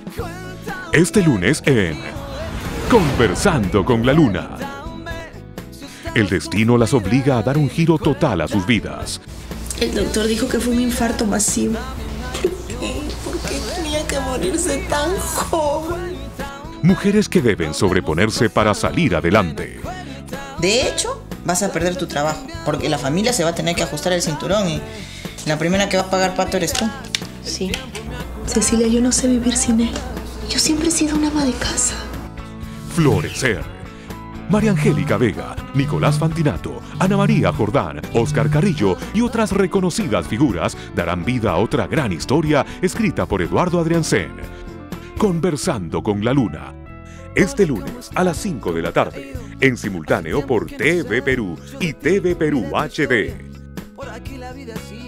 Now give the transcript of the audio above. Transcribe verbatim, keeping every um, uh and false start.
Este lunes en Conversando con la Luna. El destino las obliga a dar un giro total a sus vidas. El doctor dijo que fue un infarto masivo. ¿Por qué tenía que morirse tan joven? Mujeres que deben sobreponerse para salir adelante. De hecho, vas a perder tu trabajo, porque la familia se va a tener que ajustar el cinturón y la primera que va a pagar pato eres tú. Sí. Cecilia, yo no sé vivir sin él. Yo siempre he sido una ama de casa. Florecer. María Angélica Vega, Nicolás Fantinato, Ana María Jordán, Oscar Carrillo y otras reconocidas figuras darán vida a otra gran historia escrita por Eduardo Adriancén. Conversando con la Luna. Este lunes a las cinco de la tarde, en simultáneo por T V Perú y T V Perú H D.